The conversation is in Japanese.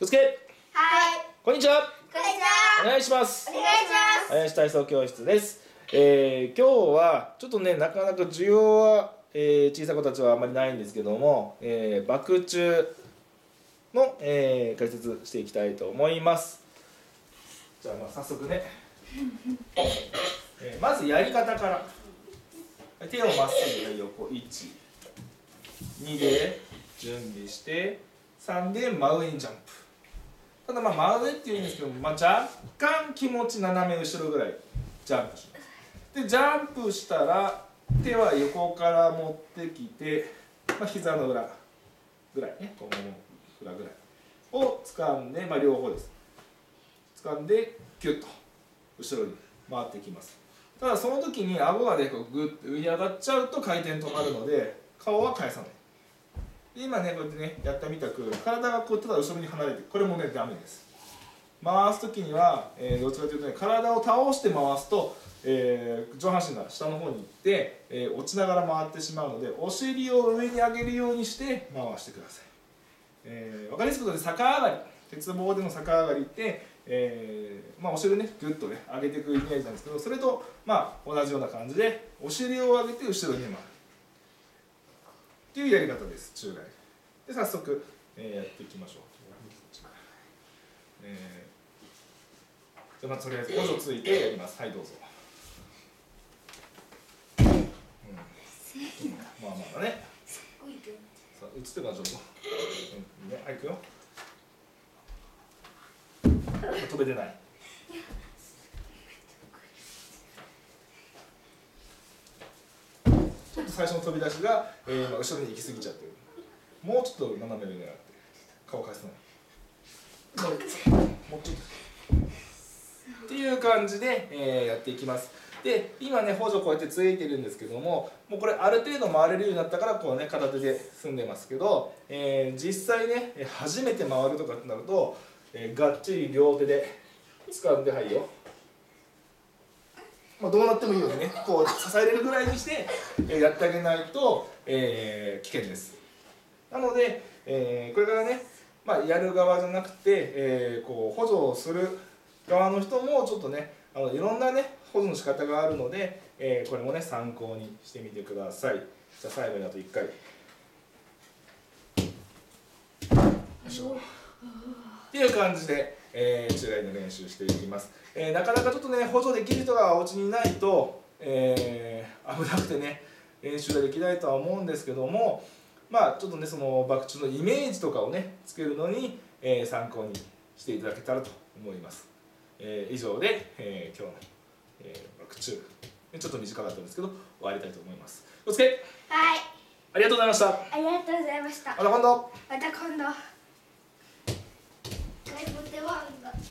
くつけ。 はい。 こんにちは。 こんにちは。 お願いします。 お願いします。 林体操教室です。今日はちょっとね、なかなか需要は、小さい子たちはあまりないんですけども、バク宙の、解説していきたいと思います。じゃあ、早速ね、まずやり方から。手をまっすぐ横1、2で準備して、3で真上にジャンプ。ただ真上っていうんですけども、若干気持ち斜め後ろぐらいジャンプします。でジャンプしたら手は横から持ってきて、膝の裏ぐらいね、この裏ぐらいを掴んで、両方です。掴んでギュッと後ろに回ってきます。ただその時に顎がねこうグッと上に上がっちゃうと回転止まるので顔は返さない。で今ねこうやってねやったみたく体がこうただ後ろに離れて、これもねダメです。回す時には、どっちかというとね体を倒して回すと、上半身が下の方に行って、落ちながら回ってしまうのでお尻を上に上げるようにして回してください。分かりやすく言うと逆上がり、鉄棒での逆上がりって、お尻をねグッとね上げていくイメージなんですけど、それと同じような感じでお尻を上げて後ろに回るっていうやり方です。宙返りで早速、やっていきましょう。じゃあとりあえず補助ついてやります。はいどうぞ。まだね。さあ映ってからちょっと。はい、いくよ。飛べてない。ちょっと最初の飛び出しが、後ろに行き過ぎちゃってる。もうちょっと斜め上に上がって顔返さない。もうちょっとっていう感じで、やっていきます。で今ね補助こうやってついてるんですけども、もうこれある程度回れるようになったからこうね片手で済んでますけど、実際ね初めて回るとかってなると、がっちり両手で掴んではいよ。どうなってもいいようにねこう支えれるぐらいにして、やってあげないと、危険です。なので、これからね、やる側じゃなくて、こう補助をする側の人もちょっとねいろんなね補助の仕方があるので、これもね参考にしてみてください。じゃあ最後にあと1回。よいしょっていう感じで、宙返りの練習していきます。なかなかちょっとね補助できる人がお家にいないと、危なくてね練習ができないとは思うんですけども、ちょっとねそのバク宙のイメージとかをねつけるのに、参考にしていただけたらと思います。以上で、今日の、バク宙ちょっと短かったんですけど終わりたいと思います。おつけ。 はい。 ありがとうございました。 ありがとうございました。 また今度。 また今度。